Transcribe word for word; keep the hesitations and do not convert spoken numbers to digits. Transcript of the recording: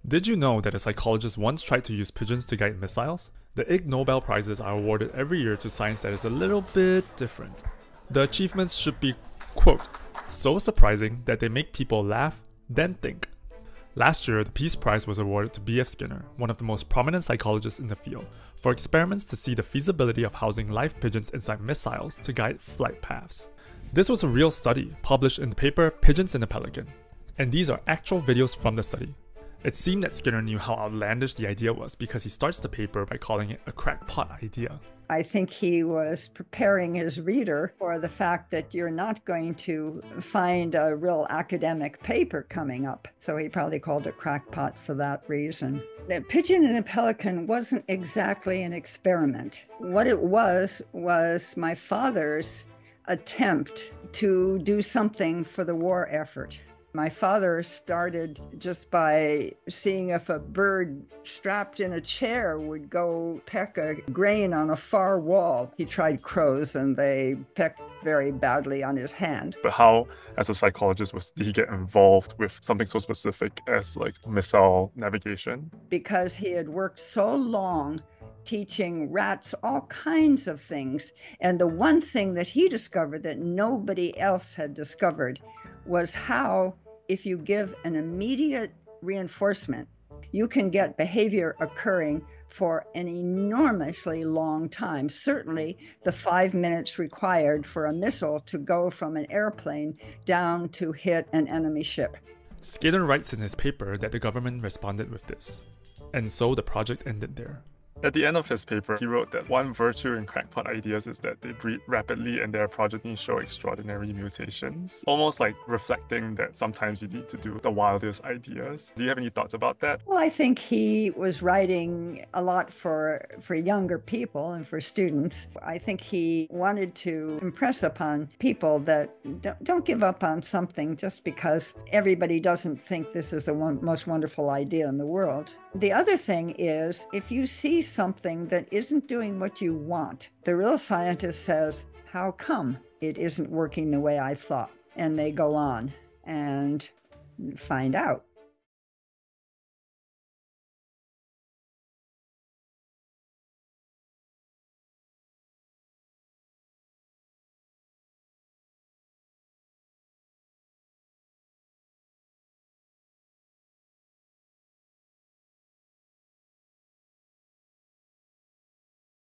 Did you know that a psychologist once tried to use pigeons to guide missiles? The Ig Nobel Prizes are awarded every year to science that is a little bit different. The achievements should be, quote, so surprising that they make people laugh, then think. Last year, the Peace Prize was awarded to B F Skinner, one of the most prominent psychologists in the field, for experiments to see the feasibility of housing live pigeons inside missiles to guide flight paths. This was a real study, published in the paper Pigeons and the Pelican. And these are actual videos from the study. It seemed that Skinner knew how outlandish the idea was because he starts the paper by calling it a crackpot idea. I think he was preparing his reader for the fact that you're not going to find a real academic paper coming up. So he probably called it crackpot for that reason. The Pigeon and the Pelican wasn't exactly an experiment. What it was, was my father's attempt to do something for the war effort. My father started just by seeing if a bird strapped in a chair would go peck a grain on a far wall. He tried crows and they pecked very badly on his hand. But how, as a psychologist, was did he get involved with something so specific as like missile navigation? Because he had worked so long teaching rats all kinds of things. And the one thing that he discovered that nobody else had discovered was how, if you give an immediate reinforcement, you can get behavior occurring for an enormously long time. Certainly the five minutes required for a missile to go from an airplane down to hit an enemy ship. Skinner writes in his paper that the government responded with this. And so the project ended there. At the end of his paper, he wrote that one virtue in crackpot ideas is that they breed rapidly and their progeny show extraordinary mutations. Almost like reflecting that sometimes you need to do the wildest ideas. Do you have any thoughts about that? Well, I think he was writing a lot for, for younger people and for students. I think he wanted to impress upon people that don't, don't give up on something just because everybody doesn't think this is the one, most wonderful idea in the world. The other thing is, if you see something that isn't doing what you want, the real scientist says, how come it isn't working the way I thought? And they go on and find out.